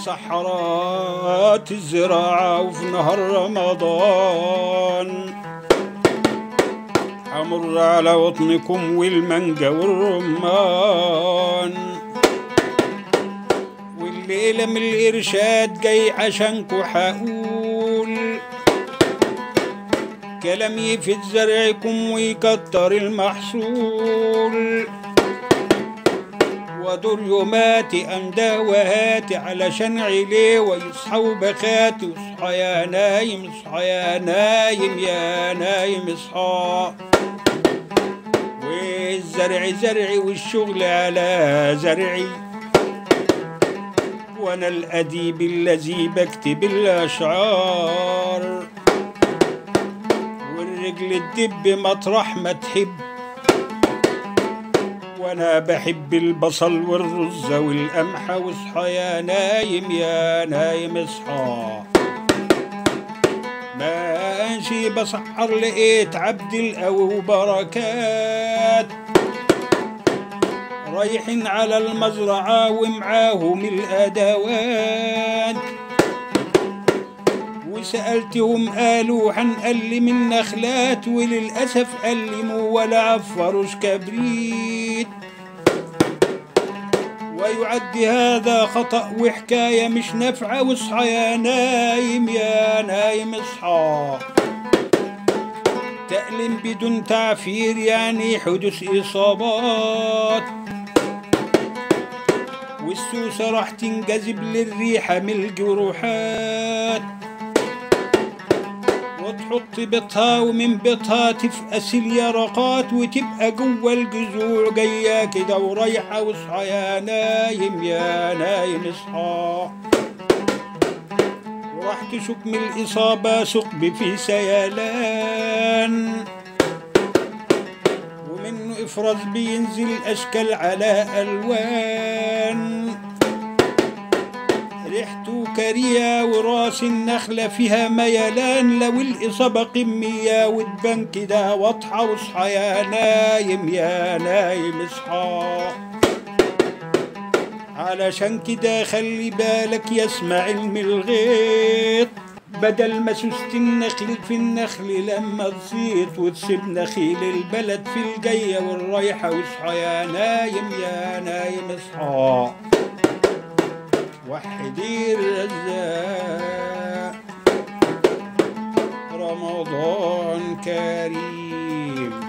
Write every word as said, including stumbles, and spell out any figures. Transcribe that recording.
مسحرات الزراعة وفي نهر رمضان أمر على وطنكم والمانجا والرمان، والليلة من الإرشاد جاي عشانكو حقول كلام يفيد زرعكم ويكتر المحصول، ودور يوماتي أمدى وهاتي علشان عليه ويصحى وبخاتي، واصحى يا نايم اصحى يا نايم يا نايم اصحى، والزرع زرعي والشغل على زرعي، وانا الأديب الذي بكتب الأشعار، والرجل تدب مطرح ما تحب، وانا بحب البصل والرز والقمح، واصحى يا نايم يا نايم اصحى. ماشي بسحر لقيت عبد القوي وبركات رايحين على المزرعة ومعاهم الأدوات، وسألتهم قالوا هنقلم النخلات، وللأسف قلموا ولا عفروش كبريت، ويعد هذا خطأ وحكاية مش نافعة، واصحى يا نايم يا نايم اصحى. تقلم بدون تعفير يعني حدوث إصابات، والسوسة راح تنجذب للريحة من الجروحات، وتحط بيضها ومن بيضها تفقس اليرقات، وتبقى جوا الجذوع جاية كده ورايحة، واصحى يا نايم يا نايم اصحى. وراح تشك من الإصابة ثقب في سيلان، ومنه إفراز بينزل أشكال على ألوان، ريحته كريهة وراس النخلة فيها ميلان، لو الإصابة قمية وتبان كده واضحة، واصحى يا نايم يا نايم اصحى. علشان كده خلي بالك يسمع علم الغيط، بدل ما سوست النخل في النخل لما تصيط، وتسيب نخيل البلد في الجاية والرايحة، واصحى يا نايم يا نايم اصحى. وحدي الرزاق رمضان كريم.